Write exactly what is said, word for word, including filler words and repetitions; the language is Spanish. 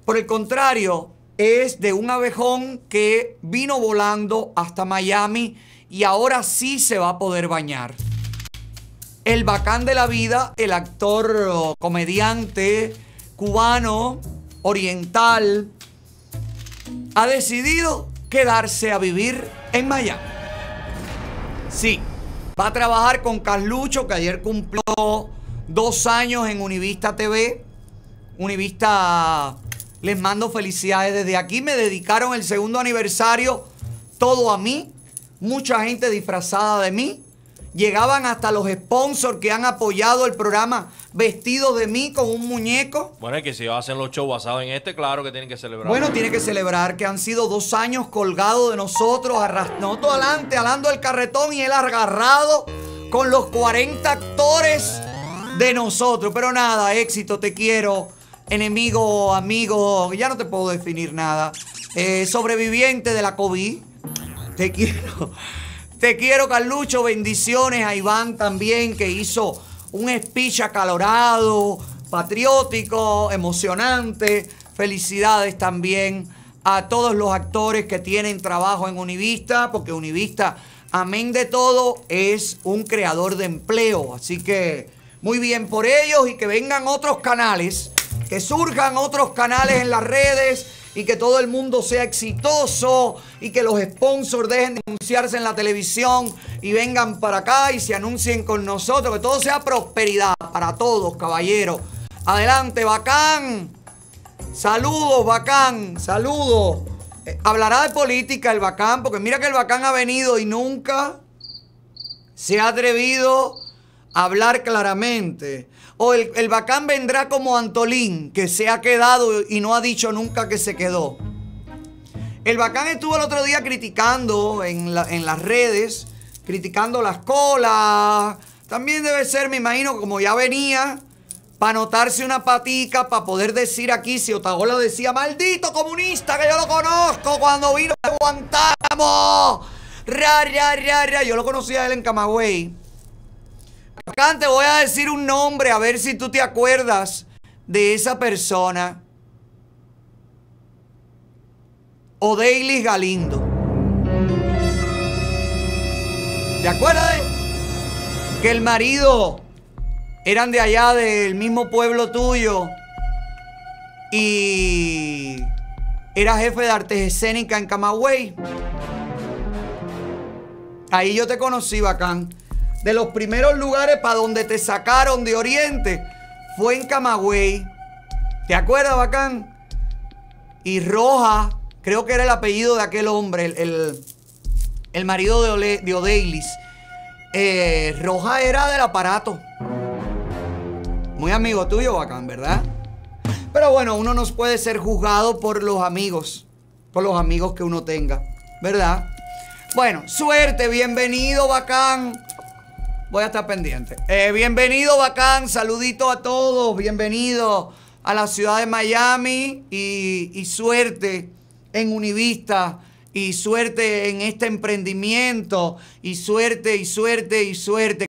Por el contrario, es de un abejón que vino volando hasta Miami y ahora sí se va a poder bañar. El bacán de la vida, el actor, comediante cubano, oriental, ha decidido quedarse a vivir en Miami. Sí, va a trabajar con Carlucho, que ayer cumplió dos años en Univista T V. Univista, les mando felicidades desde aquí. Me dedicaron el segundo aniversario todo a mí. Mucha gente disfrazada de mí. Llegaban hasta los sponsors que han apoyado el programa vestidos de mí con un muñeco. Bueno, es que si hacen los shows basados en este, claro que tienen que celebrar. Bueno, tiene que celebrar que han sido dos años colgados de nosotros, nosotros adelante, alando el carretón y él agarrado con los cuarenta actores de nosotros. Pero nada, éxito, te quiero, enemigo, amigo, ya no te puedo definir nada. Eh, sobreviviente de la COVID, te quiero. Te quiero, Carlucho. Bendiciones a Iván también, que hizo un speech acalorado, patriótico, emocionante. Felicidades también a todos los actores que tienen trabajo en Univista, porque Univista, amén de todo, es un creador de empleo. Así que muy bien por ellos y que vengan otros canales, que surjan otros canales en las redes y que todo el mundo sea exitoso y que los sponsors dejen de anunciarse en la televisión y vengan para acá y se anuncien con nosotros, que todo sea prosperidad para todos, caballeros. Adelante, Bacán. Saludos, Bacán. Saludos. Eh, hablará de política el Bacán, porque mira que el Bacán ha venido y nunca se ha atrevido a hablar claramente. O el, el Bacán vendrá como Antolín, que se ha quedado y no ha dicho nunca que se quedó. El Bacán estuvo el otro día criticando en, la, en las redes, criticando las colas. También debe ser, me imagino, como ya venía, para anotarse una patica, para poder decir aquí, si Otaola decía, maldito comunista, que yo lo conozco cuando vino a Guantánamo. Ra, ra, ra, ra. Yo lo conocía a él en Camagüey. Bacán, te voy a decir un nombre, a ver si tú te acuerdas de esa persona. Odeilis Galindo. ¿Te acuerdas de que el marido eran de allá, del mismo pueblo tuyo, y era jefe de artes escénicas en Camagüey? Ahí yo te conocí, Bacán. De los primeros lugares para donde te sacaron de Oriente fue en Camagüey. ¿Te acuerdas, Bacán? Y Roja, creo que era el apellido de aquel hombre, el, el, el marido de, Ole, de Odeilis. Eh, Roja era del aparato. Muy amigo tuyo, Bacán, ¿verdad? Pero bueno, uno no puede ser juzgado por los amigos, por los amigos que uno tenga, ¿verdad? Bueno, suerte, bienvenido, Bacán. Voy a estar pendiente. Eh, bienvenido, Bacán. Saludito a todos. Bienvenido a la ciudad de Miami. Y, y suerte en Univista. Y suerte en este emprendimiento. Y suerte, y suerte, y suerte.